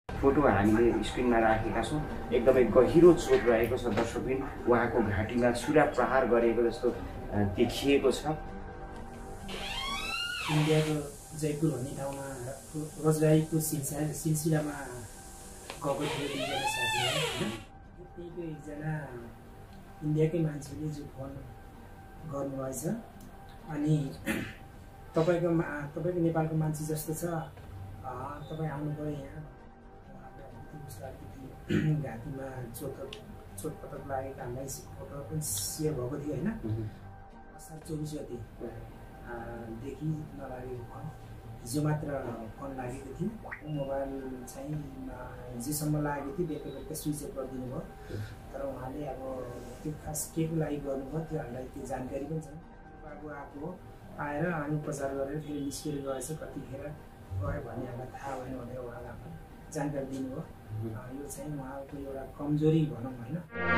Photo हामीले स्क्रिनमा राखेका छौँ। एकदमै गहिरो चोट रहेको छ दर्शकबिन, उहाँको घाँटीमा छुरा प्रहार गरेको जस्तो देखिएको छ। इन्डियाको जयपुर भन्ने ठाउँमा रोजगारीको सिलसिलामा गएको थियो एकजना साथी होइन। त्यहीको एकजना इन्डियाकै मान्छेले जो फोन गर्नुभएछ अनि तपाईँको नेपालको मान्छे जस्तो छ, तपाईँ आउनु पऱ्यो यहाँ। घाँटीमा चोटपटक लागेको हामीलाई फोटो पनि सेयर भएको थियो होइन। असार 24 गतेदेखि नलागेको फोन, हिजो मात्र फोन लागेको थियो। मोबाइल चाहिँ हिजोसम्म लागेको थियो, बेलुका स्विच अफ गरिदिनु भयो। तर उहाँले अब त्यो खास के को लागि गर्नुभयो त्यो हामीलाई त्यो जानकारी पनि छैन। बाबु आएको आएर अनि उपचार गरेर फेरि निस्केर गएछ, कतिखेर गयो भन्ने हामीलाई थाहा भएन भनेर उहाँलाई हामीलाई जानकारी दिनुभयो। यो चाहिँ उहाँको एउटा कमजोरी भनौँ होइन।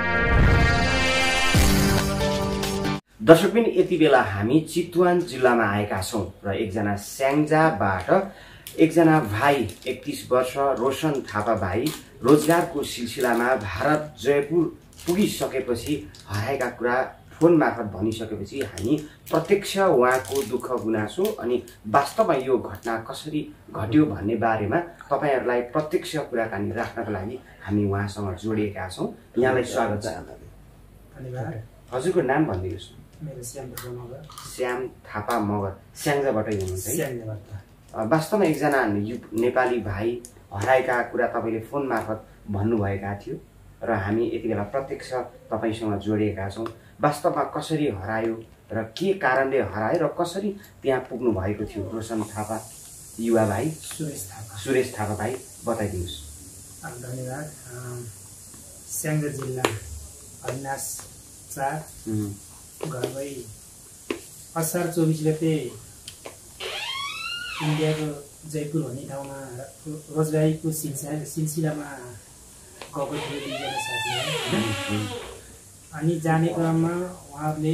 दर्शकबिन, यति बेला हामी चितवन जिल्लामा आएका छौँ र एकजना स्याङ्जाबाट एकजना भाइ 31 वर्ष रोशन थापा भाइ रोजगारको सिलसिलामा भारत जयपुर पुगिसकेपछि हराएका कुरा फोन मार्फत भनिसकेपछि हामी प्रत्यक्ष उहाँको दुःख गुनासो अनि वास्तवमा यो घटना कसरी घट्यो भन्ने बारेमा तपाईहरुलाई प्रत्यक्ष कुराकानी राख्नका लागि हामी उहाँसँग जोडिएका छौँ। यहाँलाई स्वागत छ। धन्यवाद। हजुरको नाम भनिदिनुहोस्। मेरो श्याम थापा मगर, स्याङ्जाबाट हुनुहुन्छ है? स्याङ्जाबाट। वास्तवमा एकजना नेपाली भाइ हराएका कुरा तपाईले फोन मार्फत भन्नुभएका थियो र हामी यति बेला प्रत्यक्ष तपाईसँग जोडिएका छौँ। वास्तवमा कसरी हरायो र के कारणले हरायो र कसरी त्यहाँ पुग्नु भएको थियो रोशन थापा युवा भाइ? सुरेश थापा भाइ, बताइदिनुहोस्। धन्यवाद। स्याङ्जा जिल्ला अविनाश 4 घर गई असार 24 गते इन्डियाको जयपुर भन्ने ठाउँमा रोजगारीको सिलसिलामा गएको थियो एकजना साथी होइन। अनि जाने क्रममा उहाँहरूले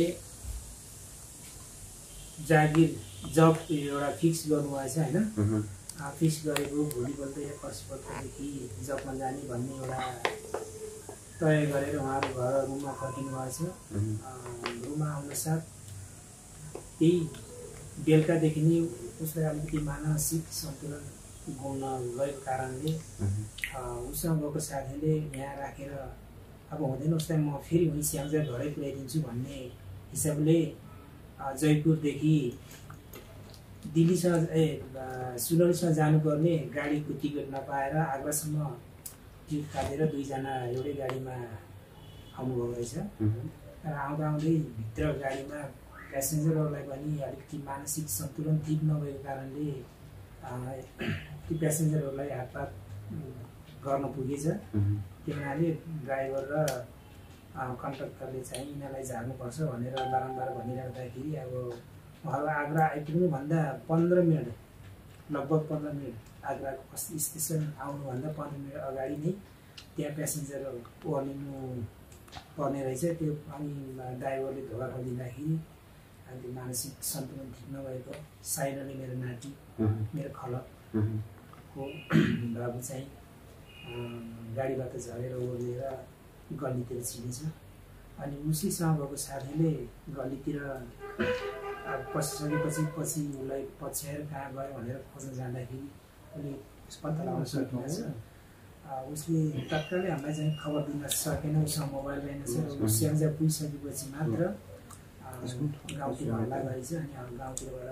जागिर जब एउटा फिक्स गर्नुभएछ होइन। फिक्स गरेको भोलिपल्ट या पर्सिपल्टदेखि जबमा जाने भन्ने एउटा तय गरेर उहाँहरू घर रुममा फर्किनु भएछ। रुममा आउनसाथ त्यही बेलुकादेखि नै उसलाई अलिकति मानसिक सन्तुलन गुम्न गएको कारणले उसँग गएको साथीले यहाँ राखेर अब हुँदैन, उसलाई म फेरि उनी स्याङ्जा घरै पुर्याइदिन्छु भन्ने हिसाबले जयपुरदेखि दिल्लीसँग सुनौलीसँग जानुपर्ने गाडीको टिकट नपाएर आग्रासम्म टिकट काटेर दुईजना एउटै गाडीमा आउनुभएको रहेछ। र आउँदा आउँदै भित्र गाडीमा प्यासेन्जरहरूलाई पनि अलिकति मानसिक सन्तुलन ठिक नभएको कारणले ती प्यासेन्जरहरूलाई हातपात गर्न पुगेछ। त्यो हुनाले ड्राइभर र कन्डक्टरले चाहिँ यिनीहरूलाई झार्नुपर्छ भनेर बारम्बार भनिराख्दाखेरि अब उहाँहरू आग्रा आइपुग्नुभन्दा 15 मिनट, लगभग 15 मिनट आग्राको स्टेसन आउनुभन्दा 15 मिनट अगाडि नै त्यहाँ प्यासेन्जर ओर्लिनु पर्ने रहेछ। त्यो अनि ड्राइभरले धोका खोलिदिँदाखेरि अनि त्यो मानसिक सन्तुलन ठिक नभएको साइनाले मेरो नाति, मेरो खलको बाबु चाहिँ गाडीबाट झरेर ओर्लिएर गल्लीतिर छिरेछ। अनि उसीसँग गएको साथीले गल्लीतिर पसिसकेपछि उसलाई पछ्याएर कहाँ गयो भनेर खोज्न जाँदाखेरि उसले पत्ता लगाउन सकिरहेछ। उसले तत्कालै हामीलाई चाहिँ खबर दिन सकेन, उसँग मोबाइल रहेनछ। र स्याङ्जा पुगिसकेपछि मात्र गाउँतिर हल्ला गरेछ। अनि गाउँतिरबाट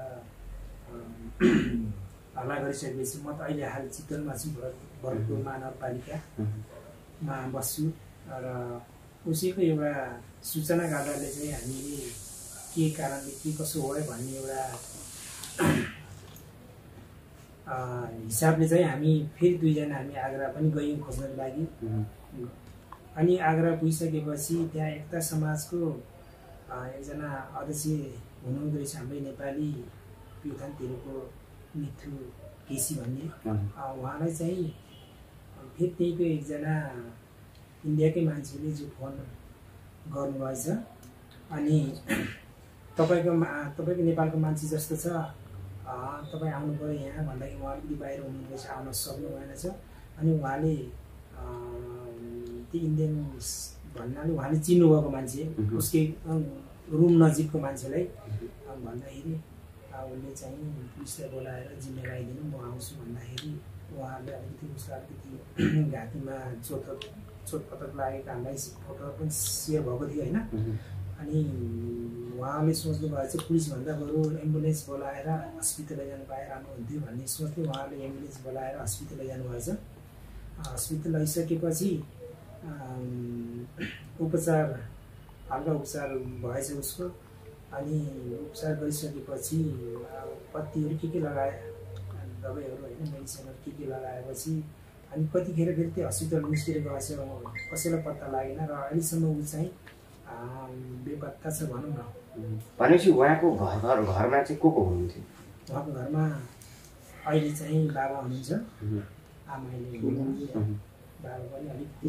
हल्ला गरिसकेपछि म त अहिले हाल चितवनमा छु, भरतपुर महानगरपालिकामा बस्छु। र उसैको एउटा सूचनाका आधारले चाहिँ हामीले के कारणले के कसो हो भन्ने एउटा हिसाबले चाहिँ हामी फेरि दुईजना हामी आग्रा पनि गयौँ खोज्नको लागि। अनि आग्रा पुगिसकेपछि त्यहाँ एकता समाजको एकजना अध्यक्ष हुनुहुँदो रहेछ हाम्रै नेपाली प्युठानतिरको मिथु केसी भन्ने। उहाँलाई चाहिँ फेरि त्यहीको एकजना इन्डियाकै मान्छेले जो फोन गर्नुभएछ अनि तपाईँको नेपालको मान्छे जस्तो छ, तपाईँ आउनु पऱ्यो यहाँ भन्दाखेरि उहाँ अलिकति बाहिर हुनुहुँदैछ, आउन सक्नु भएन छ। अनि उहाँले त्यो इन्डियन भन्नाले उहाँले चिन्नुभएको मान्छे उसकै रुम नजिकको मान्छेलाई भन्दाखेरि उसले चाहिँ पुलिसलाई बोलाएर जिम्मे लगाइदिनु म आउँछु भन्दाखेरि उहाँले अलिकति उसलाई अलिकति घाँटीमा चोटपटक लागेको हामीलाई फोटो पनि सेयर भएको थियो होइन। अनि उहाँले सोच्नु भएको चाहिँ पुलिसभन्दा बरु एम्बुलेन्स बोलाएर हस्पिटल लैजानु पाए राम्रो हुन्थ्यो भन्ने सोच्दै उहाँले एम्बुलेन्स बोलाएर हस्पिटल लैजानु भएछ। हस्पिटल लैसकेपछि उपचार हल्का उपचार भएछ उसको। अनि उपचार गरिसकेपछि पत्तीहरू के लगाए दबाईहरू होइन मेडिसिनहरू के लगाएपछि अनि कतिखेर फेरि त्यो हस्पिटल निस्केर गएछ कसैलाई पत्ता लागेन र अहिलेसम्म ऊ चाहिँ बेपत्ता छ भनौँ न। भनेपछि उहाँको घरमा चाहिँ को हुनुहुन्थ्यो? उहाँको घरमा अहिले चाहिँ बाबा हुनुहुन्छ, आमाले हुनुहुन्छ, बाबा पनि अलिकति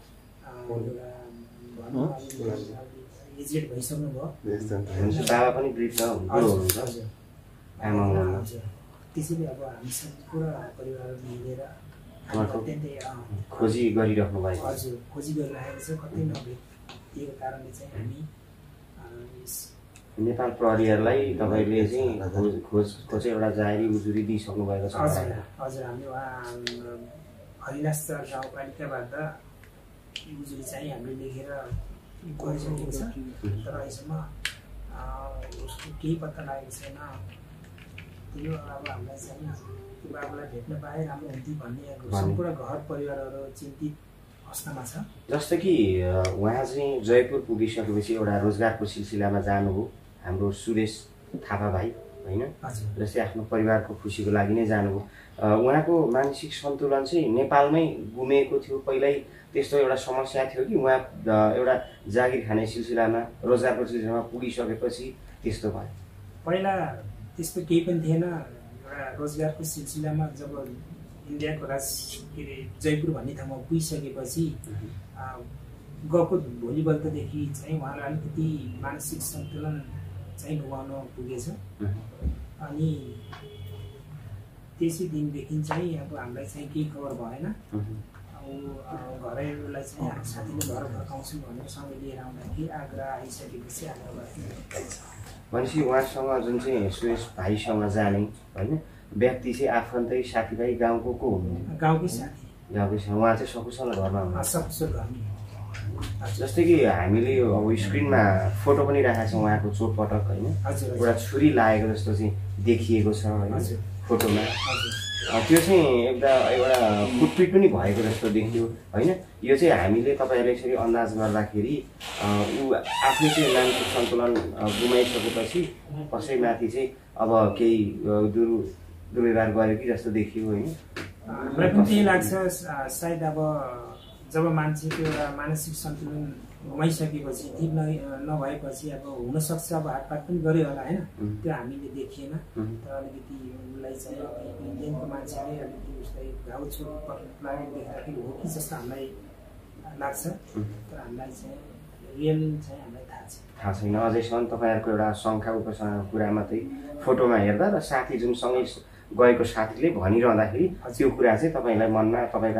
एजेड भइसक्नु भयो। बाबा पनि वृद्ध हुनुहुन्छ, आमा हुनुहुन्छ। त्यसैले अब हामी सब पुरा परिवार मिलेर खोजी गरिराख्नु भएको? हजुर, खोजी गरिरहेको छ। कतै नभेटिएको कारणले चाहिँ हामी नेपाल प्रहरीहरूलाई तपाईँले चाहिँ खोजको चाहिँ एउटा जारी उजुरी दिइसक्नु भएको छ? हजुर, हामीले उहाँ हरिलासचार गाउँपालिकाबाट उजुरी चाहिँ हामीले लेखेर गरिसकेको छ। तर अहिलेसम्म उसको केही पत्ता लागेको छैन। त्यो अब हामीलाई चाहिँ त्यो बाबुलाई भेट्न पाए राम्रो हुन्थ्यो भन्ने सम्पूर्ण घर परिवारहरू चिन्तित अवस्थामा छ। जस्तो कि उहाँ चाहिँ जयपुर पुगिसकेपछि एउटा रोजगारको सिलसिलामा जानुभयो, हाम्रो सुरेश थापा भाइ होइन, जस्तै आफ्नो परिवारको खुसीको लागि नै जानुभयो। उहाँको मानसिक सन्तुलन चाहिँ नेपालमै गुमेको थियो पहिल्यै, त्यस्तो एउटा समस्या थियो कि उहाँ एउटा जागिर खाने सिलसिलामा रोजगारको सिलसिलामा पुगिसकेपछि त्यस्तो भयो? पहिला त्यस्तो केही पनि थिएन। एउटा रोजगारको सिलसिलामा जब इन्डियाको के अरे जयपुर भन्ने ठाउँमा पुगिसकेपछि गएको भोलिपल्टदेखि चाहिँ उहाँलाई अलिकति मानसिक सन्तुलन चाहिँ गुमाउन पुगेछ। अनि त्यसै दिनदेखि चाहिँ अब हामीलाई चाहिँ केही खबर भएन। घरैलाई चाहिँ साथीले घर फर्काउँछु भनेर सँगै लिएर आउँदाखेरि आग्रह आइसकेपछि भनेपछि उहाँसँग जुन चाहिँ सुरेश भाइसँग जाने होइन व्यक्ति चाहिँ आफन्तै साथीभाइ गाउँको को हुनुहुन्छ? गाउँकै साथी। गाउँकै साथी। उहाँ चाहिँ सकुशल घरमा हुनुहुन्छ? सकुशल घरमा। जस्तै कि हामीले अब स्क्रिनमा फोटो पनि राखेको छौँ उहाँको चोटपटक होइन, एउटा छुरी लागेको जस्तो चाहिँ देखिएको छ होइन फोटोमा। त्यो चाहिँ एउटा फुटपिट पनि भएको जस्तो देखियो होइन। यो चाहिँ हामीले तपाईँहरूले यसरी अन्दाज गर्दाखेरि ऊ आफै चाहिँ मानसिक सन्तुलन गुमाइसकेपछि कसैमाथि चाहिँ अब केही दुर्व्यवहार गर्यो कि जस्तो देखियो होइन। मलाई पनि त्यही लाग्छ। सायद अब जब मान्छेको एउटा मानसिक सन्तुलन गुमाइसकेपछि ठिक नभएपछि अब हुनसक्छ अब हातपात पनि गऱ्यो होला होइन, त्यो हामीले देखिएन। तर अलिकति उसलाई चाहिँ इन्डियनको मान्छेले अलिकति उसलाई घाउ चोट लागेको देख्दाखेरि हो कि जस्तो हामीलाई लाग्छ। तर हामीलाई चाहिँ रियल चाहिँ हामीलाई थाहा छैन अझैसम्म। तपाईँहरूको एउटा शङ्का उपशङ्काको कुरा मात्रै फोटोमा हेर्दा र साथी जुन सँगै गएको साथीले भनिरहँदाखेरि त्यो कुरा चाहिँ तपाईँलाई मनमा तपाईँको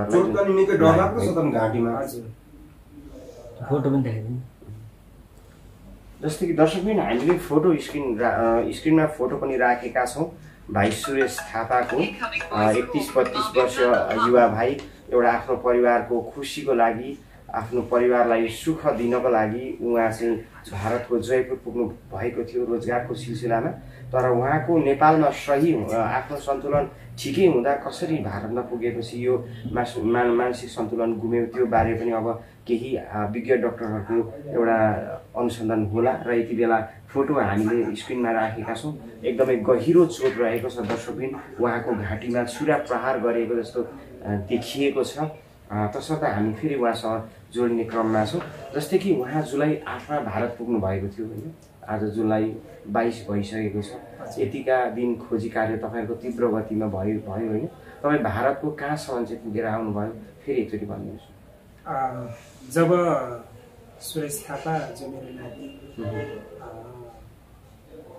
आफन्तहरूलाई फोटो पनि देखाइदिनु। जस्तै कि दर्शकबिन हामीले फोटो स्क्रिनमा फोटो पनि राखेका छौँ। भाइ सुरेश थापाको 31-32 वर्षीय युवा भाइ एउटा आफ्नो परिवारको खुसीको लागि, आफ्नो परिवारलाई सुख दिनको लागि उहाँ चाहिँ भारतको जयपुर पुग्नु भएको थियो रोजगारको सिलसिलामा। तर उहाँको नेपालमा सही आफ्नो सन्तुलन ठिकै हुँदा कसरी भारतमा पुगेपछि यो मानसिक सन्तुलन गुम्यो त्यो बारे पनि अब केही विज्ञ डाक्टरहरूको एउटा अनुसन्धान होला। र यति बेला फोटो हामीले स्क्रिनमा राखेका छौँ। एकदमै गहिरो चोट रहेको छ दर्शकबिन, उहाँको घाँटीमा छुरा प्रहार गरेको जस्तो देखिएको छ। तसर्थ हामी फेरि उहाँसँग जोडिने क्रममा छौँ। जस्तै कि उहाँ जुलाई 8मा भारत पुग्नु भएको थियो होइन, आज जुलाई 22 भइसकेको छ। यतिका दिन खोजी कार्य तपाईँहरूको तीव्र गतिमा भयो होइन। तपाईँ भारतको कहाँसम्म चाहिँ पुगेर आउनुभयो फेरि एकचोटि भनिदिनुहोस्। जब सुरेश थापा जो मेरो नाति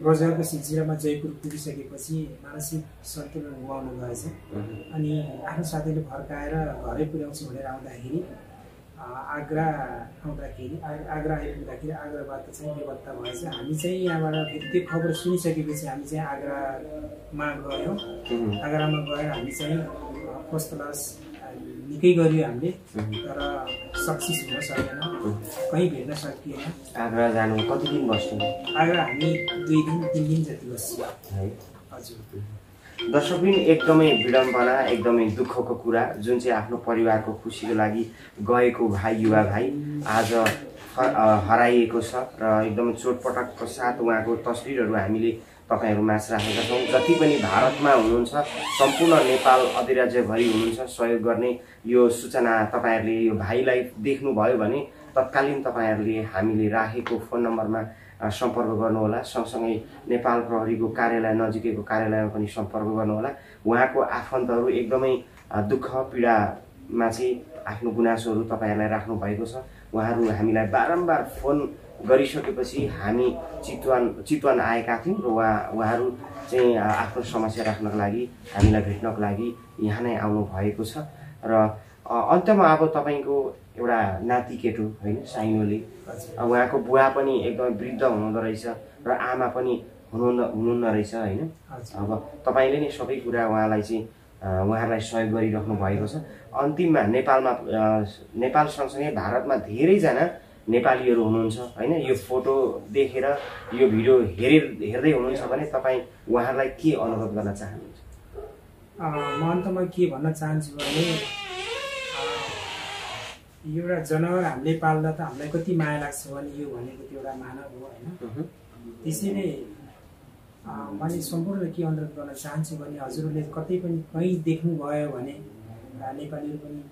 रोजगारको सिलसिलामा जयपुर पुगिसकेपछि मानसिक सन्तुलन गुमाउनु भएछ। अनि आफ्नो साथीले फर्काएर घरै पुर्याउँछु भनेर आउँदाखेरि आग्रा आइपुग्दाखेरि आग्राबाट चाहिँ बेपत्ता भएछ। हामी चाहिँ यहाँबाट त्यो खबर सुनिसकेपछि हामी चाहिँ आग्रामा गयौँ। आग्रामा गएर हामी चाहिँ फर्स्ट क्लास निकै गरियो हामीले, तर सक्सेस हुन सकेन, कहीँ भेट्न सकिएन। आग्रा जानु कति दिन बस्नु? आग्रा हामी 2 दिन 3 दिन जति बस्यो है। हजुर। दर्शकबिन एकदमै विडम्बना, एकदमै दुःखको कुरा, जुन चाहिँ आफ्नो परिवारको खुसीको लागि गएको भाइ, युवा भाइ आज हराइएको छ र एकदमै चोटपटकको साथ उहाँको तस्बिरहरू हामीले तपाईहरुमाझ राखेका छौं। जति पनि भारतमा हुनुहुन्छ, सम्पूर्ण नेपाल अधिराज्यभरि हुनुहुन्छ, सहयोग गर्ने यो सूचना तपाईहरुले यो भाइलाई देख्नुभयो भने तत्कालीन तपाईहरुले हामीले राखेको फोन नम्बरमा सम्पर्क गर्नुहोला। सँगसँगै नेपाल प्रहरीको कार्यालय नजिकैको कार्यालयमा पनि सम्पर्क गर्नुहोला। उहाँको आफन्तहरू एकदमै दुःख पीडामा चाहिँ आफ्नो गुनासोहरू तपाईहरुलाई राख्नु भएको छ। उहाँहरू हामीलाई बारम्बार फोन गरिसकेपछि हामी चितवन आएका थियौं र उहाँहरू चाहिँ आफ्नो समस्या राख्नको लागि हामीलाई भेट्नको लागि यहाँ नै आउनु भएको छ। र अन्त्यमा अब तपाईको एउटा नाति केटो हैन साइनोले, उहाँको बुवा पनि एकदमै वृद्ध हुनुहुँदो रहेछ र आमा पनि हुनुहुन्न रहेछ हैन। अब तपाईले नै सबै कुरा उहाँलाई चाहिँ उहाँलाई सहयोग गरिराख्नु भएको छ। अन्तिममा नेपाल सँगसँगै भारतमा धेरै जना नेपालीहरू हुनुहुन्छ हैन। यो फोटो देखेर यो भिडियो हेर्दै हुनुहुन्छ भने तपाई उहाँलाई के अनुरोध गर्न चाहनुहुन्छ? म अन्तमा के भन्न चाहन्छु भने एउटा जनावर हामीले पाल्दा त हामीलाई कति माया लाग्छ भने यो भनेको त्यो एउटा मानव हो हैन। त्यसैले मैले सम्पूर्ण के अनुरोध गर्न चाहन्छु भने हजुरहरूले कतै पनि कहीँ देख्नु भयो भने नेपालीहरू पनि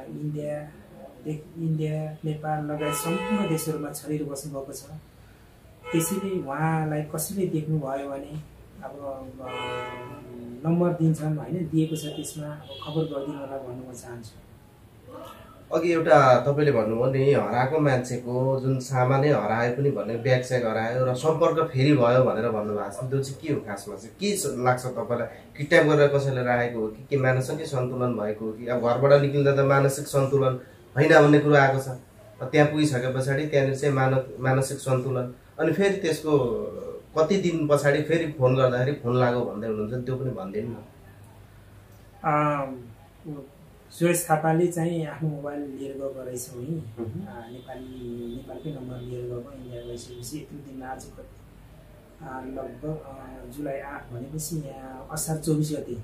इन्डिया नेपाल लगायत सम्पूर्ण देशहरूमा छरिएर बस्नु भएको छ। त्यसैले उहाँलाई कसैले देख्नु भयो भने अब नम्बर दिन्छौँ हैन, दिएको छ, त्यसमा खबर गरिदिनु होला भन्न म चाहन्छु। अघि एउटा तपाईले भन्नुभयो नि हराएको मान्छेको जुन सामानै हरायो पनि भन्ने ब्याग स्याग हरायो र सम्पर्क फेरि भयो भनेर भन्नुभएको छ। त्यो चाहिँ के हो खासमा चाहिँ के लाग्छ तपाईलाई? किडन्याप गरेर कसैले राखेको हो कि मानसिक सन्तुलन भएको हो कि अब घरबाट निक्लिँदा त मानसिक सन्तुलन हैन भन्ने कुरा आएको छ। त्यहाँ पुगिसके पछाडि त्यहाँनिर चाहिँ मानसिक सन्तुलन अनि फेरि त्यसको कति दिन पछाडि फेरि फोन गर्दाखेरि फोन लाग्यो भन्दै हुनुहुन्छ, त्यो पनि भनिदिनु न। सुरेश थापाले चाहिँ आफ्नो मोबाइल लिएर गएको रहेछ नि, नेपालकै नम्बर लिएर गएको। इन्डिया गइसकेपछि यति दिनमा आज लगभग जुलाई 8 भनेपछि यहाँ असार 24 गते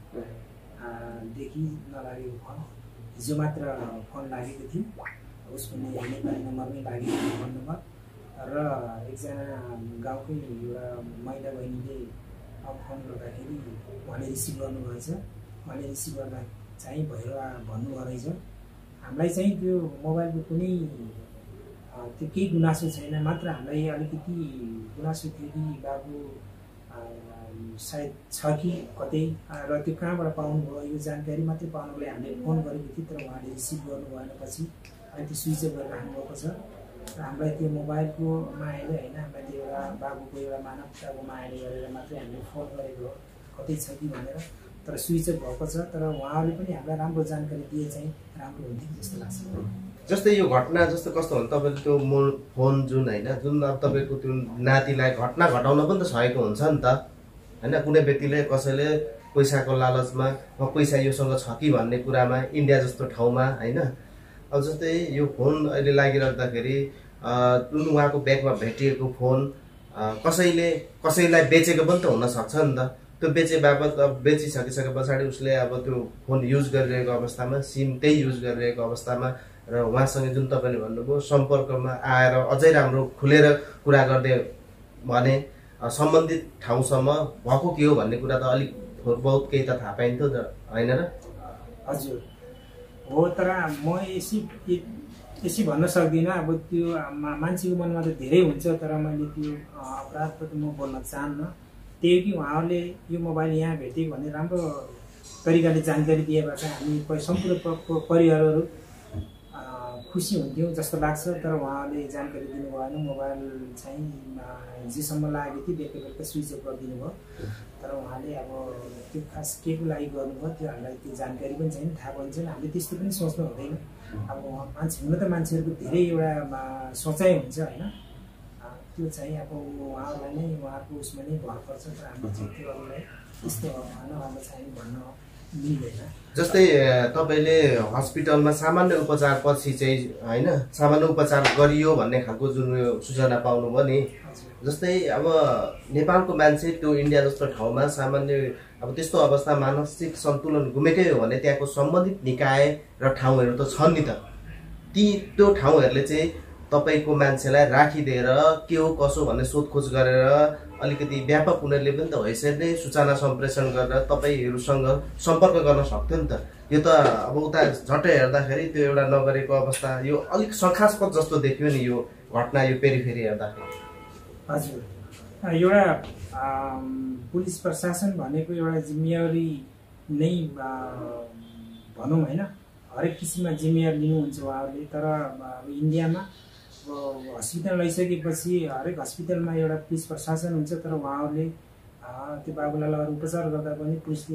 देखि नलागेको फोन, हिजो मात्र फोन लागेको थियो। उसको नेपाली नम्बरमै लागेको थियो फोन नम्बर र एकजना गाउँकै एउटा महिला बहिनीले फोन गर्दाखेरि उहाँले रिसिभ गर्नुभएछ। उहाँले रिसिभ गर्दा चाहिँ भएर भन्नुभयो रहेछ। हामीलाई चाहिँ त्यो मोबाइलको कुनै त्यो केही गुनासो छैन, मात्र हामीलाई अलिकति गुनासो थियो कि बाबु सायद छ कि कतै र त्यो कहाँबाट पाउनुभयो यो जानकारी मात्रै पाउनको लागि हामीले फोन गरेको थियो, तर उहाँले रिसिभ गर्नु भएन। पछि अनि त्यो स्विच अफ गरेर राख्नुभएको छ। र हामीलाई त्यो मोबाइलको मायाले होइन, हामीलाई त्यो एउटा बाबुको एउटा मानवताको मायाले गरेर मात्रै हामीले फोन गरेको हो कतै छ कि भनेर। तर स्विच अफ भएको छ, तर उहाँहरूले पनि हामीलाई राम्रो जानकारी दिए चाहिँ राम्रो हुन्थ्यो जस्तो लाग्छ। जस्तै यो घटना जस्तो कस्तो हुन्छ तपाईले त्यो फोन जुन हैन जुन अब तपाईको त्यो नातिलाई घटना घटाउन पनि त सकेको हुन्छ नि त हैन। कुनै व्यक्तिले कसैले पैसाको लालचमा पैसा योसँग छ कि भन्ने कुरामा इन्डिया जस्तो ठाउँमा हैन। अब जस्तै यो फोन अहिले लागिराख्दाखेरि जुन उहाँको ब्यागमा भेटिएको फोन कसैलाई बेचेको पनि त हुन सक्छ नि त। त्यो बेचे बापत अब बेचिसके पछाडि उसले अब त्यो फोन युज गरिरहेको अवस्थामा, सिम त्यही युज गरिरहेको अवस्थामा र उहाँसँग जुन तपाईले भन्नुभयो सम्पर्कमा आएर अझै राम्रो खुलेर कुरा गर्दै भने सम्बन्धित ठाउँसम्म भएको के हो भन्ने कुरा त अलिक बहुत केही त थाहा पाइन्थ्यो त हैन र? हजुर हो, तर म यसै भन्न सक्दिनँ। अब त्यो मान्छेको मनमा त धेरै हुन्छ, तर मैले त्यो अपराधप्रति म बोल्न चाहन्न। त्यही कि उहाँहरूले यो मोबाइल यहाँ भेटेँ भने राम्रो तरिकाले जानकारी दिएबाट हामी सम्पूर्ण परिवारहरू खुसी हुन्थ्यौँ जस्तो लाग्छ। तर उहाँले जानकारी दिनु भएन। मोबाइल चाहिँ जेसम्म लागेको थियो बेलुका बेलुका स्विच अफ गरिदिनु भयो। तर उहाँले अब त्यो खास के को लागि गर्नुभयो त्यो हामीलाई त्यो जानकारी पनि छैन, थाहा पनि छैन। हामीले त्यस्तो पनि सोच्नु हुँदैन। अब मान्छे हुन त मान्छेहरूको धेरै एउटा सोचाइ हुन्छ होइन, त्यो चाहिँ अब उहाँहरूलाई नै उहाँको उसमा नै भर पर्छ। तर हामीले चाहिँ त्यो अरूलाई त्यस्तो भन्न चाहिँ भन्न मिल्दैन। जस्तै तपाईँले हस्पिटलमा सामान्य उपचार पछि चाहिँ होइन सामान्य उपचार गरियो भन्ने खालको जुन सूचना पाउनुभयो नि, जस्तै अब नेपालको मान्छे त्यो इन्डिया जस्तो ठाउँमा सामान्य अब त्यस्तो अवस्था मानसिक सन्तुलन गुमेकै हो भने त्यहाँको सम्बन्धित निकाय र ठाउँहरू त छन् नि त। त्यो ठाउँहरूले चाहिँ तपाईँको मान्छेलाई राखिदिएर के हो कसो भन्ने सोधखोज गरेर अलिकति व्यापक उनीहरूले पनि त हैसियतले सूचना सम्प्रेषण गरेर तपाईँहरूसँग सम्पर्क गर्न सक्थ्यो नि त। यो त अब उता झट्टै हेर्दाखेरि त्यो एउटा नगरेको अवस्था, यो अलिक शङ्कास्पद जस्तो देखियो नि यो घटना, यो पेरिफेरी हेर्दाखेरि। हजुर, एउटा पुलिस प्रशासन भनेको एउटा जिम्मेवारी नै भनौँ होइन, हरेक किसिममा जिम्मेवारी लिनुहुन्छ उहाँहरूले। तर अब इन्डियामा अब हस्पिटल लैसकेपछि हरेक हस्पिटलमा एउटा पुलिस प्रशासन हुन्छ। तर उहाँहरूले त्यो बाबुलाई लगेर उपचार गर्दा पनि पुलिसले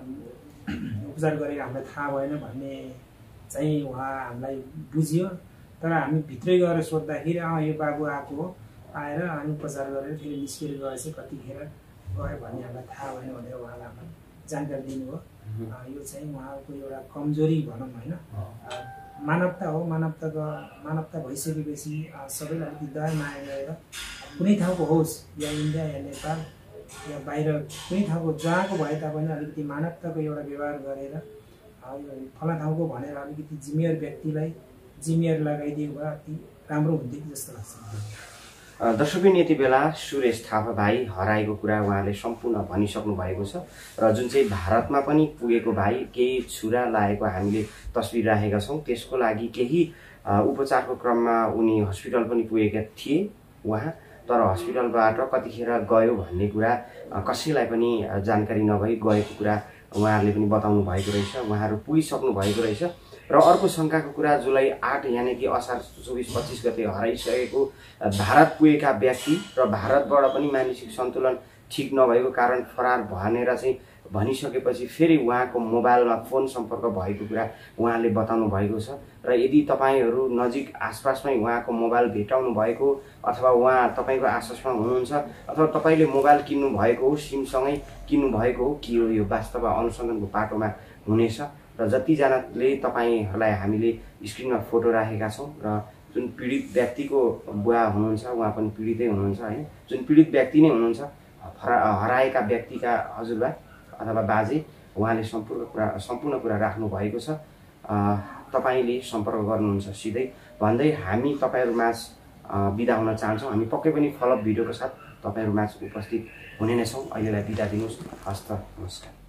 उपचार गरेको हामीलाई थाहा भएन भन्ने चाहिँ उहाँ हामीलाई बुझ्यो। तर हामी भित्रै गएर सोद्धाखेरि यो बाबु आएको हो, आएर अनि उपचार गरेर फेरि निस्केर गएछ, कतिखेर गयो भन्ने हामीलाई थाहा भएन भनेर उहाँलाई हामीलाई जानकारी दिनुभयो। यो चाहिँ उहाँको एउटा कमजोरी भनौँ होइन, मानवता हो। मानवता भइसकेपछि सबैलाई अलिकति दया माया गरेर कुनै ठाउँको होस्, या इन्डिया या नेपाल या बाहिर कुनै ठाउँको जहाँको भए तापनि अलिकति मानवताको एउटा व्यवहार गरेर फला ठाउँको भनेर अलिकति जिम्मेवार व्यक्तिलाई जिम्मेवार लगाइदिएको भए अति राम्रो हुन्थ्यो जस्तो लाग्छ। दर्शकबिन यति बेला सुरेश थापा भाइ हराएको कुरा उहाँले सम्पूर्ण भनिसक्नु भएको छ। र जुन चाहिँ भारतमा पनि पुगेको भाइ केही छुरा लागेको हामीले तस्बिर राखेका छौँ। त्यसको लागि केही उपचारको क्रममा उनी हस्पिटल पनि पुगेका थिए उहाँ। तर हस्पिटलबाट कतिखेर गयो भन्ने कुरा कसैलाई पनि जानकारी नभई गएको कुरा उहाँहरूले पनि बताउनु भएको रहेछ। उहाँहरू पुगिसक्नु भएको रहेछ। र अर्को शङ्काको कुरा, जुलाई 8 यानि कि असार 24-25 गते हराइसकेको भारत पुगेका व्यक्ति र भारतबाट पनि मानसिक सन्तुलन ठिक नभएको कारण फरार भनेर चाहिँ भनिसकेपछि फेरि उहाँको मोबाइलमा फोन सम्पर्क भएको कुरा उहाँले बताउनु भएको छ। र यदि तपाईँहरू नजिक आसपासमै उहाँको मोबाइल भेटाउनु भएको अथवा उहाँ तपाईँको आसपासमा हुनुहुन्छ अथवा तपाईँले मोबाइल किन्नु भएको हो, सिमसँगै किन्नु भएको हो कि यो वास्तवमा अनुसन्धानको पाटोमा हुनेछ। र जतिजनाले तपाईँहरूलाई हामीले स्क्रिनमा फोटो राखेका छौँ र जुन पीडित व्यक्तिको बुवा हुनुहुन्छ उहाँ पनि पीडितै हुनुहुन्छ होइन, जुन पीडित व्यक्ति नै हुनुहुन्छ, हराएका व्यक्तिका हजुरबा अथवा बाजे, उहाँले सम्पूर्ण कुरा राख्नु भएको छ। तपाईँले सम्पर्क गर्नुहुन्छ सिधै भन्दै हामी तपाईँहरूमाझ बिदा हुन चाहन्छौँ। हामी पक्कै पनि फलोअप भिडियोको साथ तपाईँहरूमाझ उपस्थित हुने नै छौँ। अहिलेलाई बिदा दिनुहोस्। हस्त, नमस्कार।